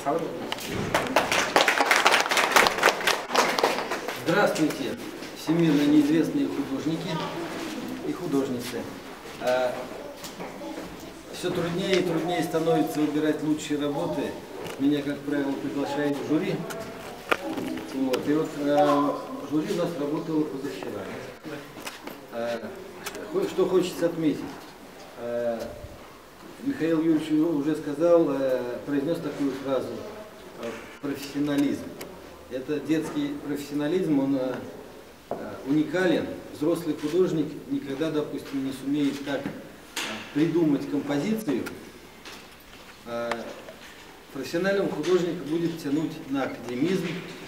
Здравствуйте, всемирно неизвестные художники и художницы. Все труднее и труднее становится выбирать лучшие работы. Меня, как правило, приглашают в жюри. Вот. И вот жюри у нас работало позавчера. Что хочется отметить. Михаил Юрьевич уже сказал, произнес такую фразу: профессионализм. Это детский профессионализм, он уникален. Взрослый художник никогда, допустим, не сумеет так придумать композицию. Профессионального художника будет тянуть на академизм,